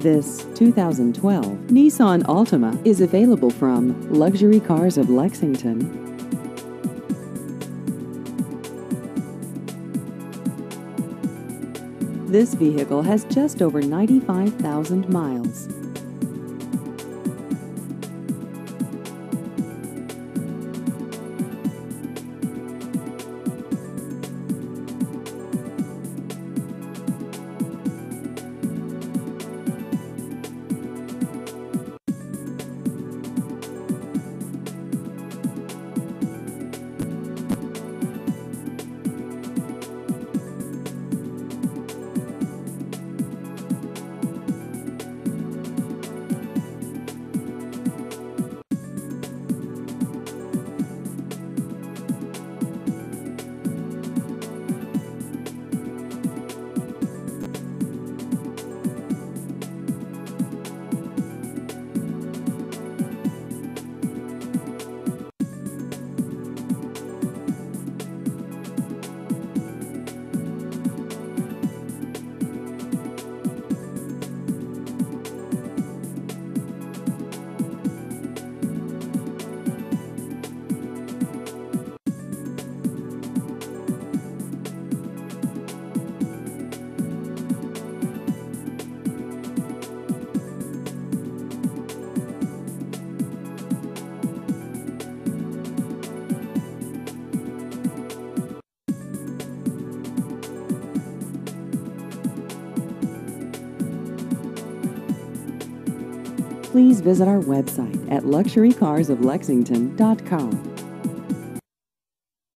This 2012 Nissan Altima is available from Luxury Cars of Lexington. This vehicle has just over 95,000 miles. Please visit our website at luxurycarsoflexington.com.